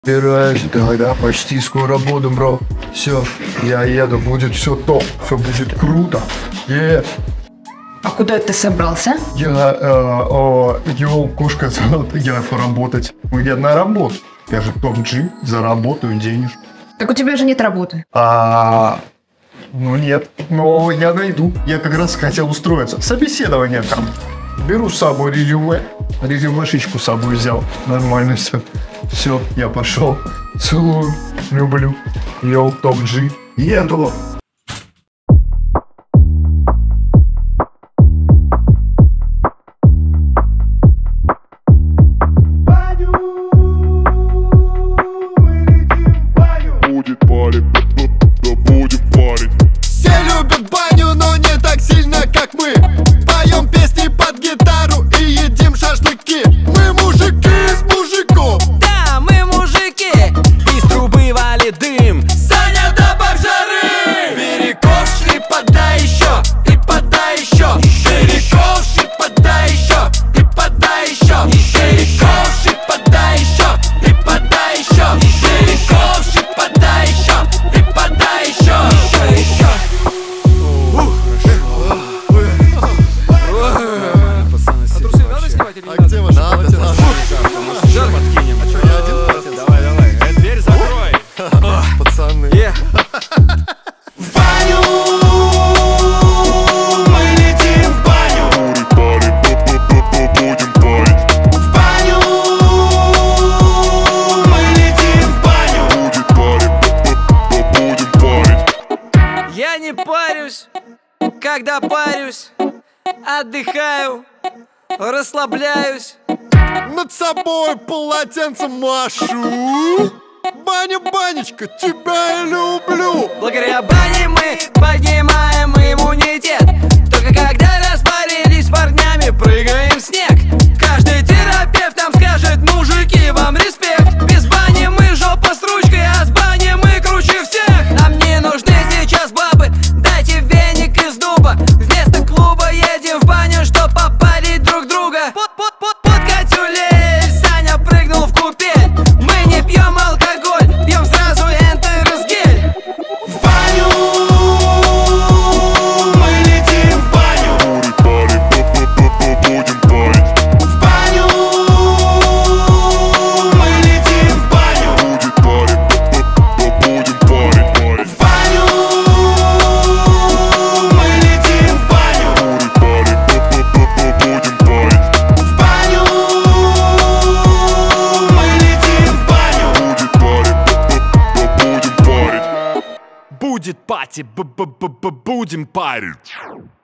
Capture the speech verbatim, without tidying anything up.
Собираюсь, да, почти скоро буду, бро. Все, я еду, будет все топ, все будет круто. Yeah. А куда ты собрался? Я, э, о, йоу, кошка, я поработать. Я на работу. Я же топ-джи, заработаю денежку. Так у тебя же нет работы. А, ну нет, но я найду. Я как раз хотел устроиться. Собеседование там. Беру с собой резюме. Резюмешечку с собой взял. Нормально все. Все, я пошел. Целую, люблю. Йоу, топ-джи. Еду. Будет парить, да будет парить. Все любят баню, но не так сильно, как мы. Поем песни под гитару и едим шашлыки. Мы мужики из мужиков. Да, мы мужики. Из трубы валит дым. Саня, добавь жары. Перековши, подай еще, и подай еще. Перековши, подай еще, и подай еще. Перековши, подай еще, и подай еще. Перековши, подай еще, и подай еще. Пацаны, трусы надо снимать или не надо? Где ваш надо, надо. Жар подкинем. А что, я один платил? Давай, давай. Э, Дверь закрой. Пацаны. Е. В баню мы летим в баню. Будет парить, да, да, да, будем парить. В баню мы летим в баню. Будет парить, да, да, да, будем парить. Я не парюсь, когда парюсь. Отдыхаю, расслабляюсь. Над собой полотенцем машу. Баня, банечка, тебя я люблю. Благодаря бане мы поднимаем иммунитет. Только когда распарились с парнями, прыгаем в снег. Каждый терапевт нам скажет: мужики, вам респект. Без бани мы жопа с ручкой, а с бани мы круче всех. Нам не нужны сейчас бабы, дайте веник из дуба. Вместо клуба едем в баню, чтоб попарить друг друга. Под, под, под, под катюлей Саня прыгнул в купель. Мы не пьем алкоголь, пьем сразу энтеросгель. В баню мы летим в баню. Будет парить, да, да, да, будем парить. В баню мы летим в баню. Будет парить, да, да, да, будем парить, парить. В баню мы летим в баню. Будет парить, да, да, да, будем парить. В баню мы летим в баню. Будет парить, да, да, будем парить. Будет пати, б-б-б-б- будем парить.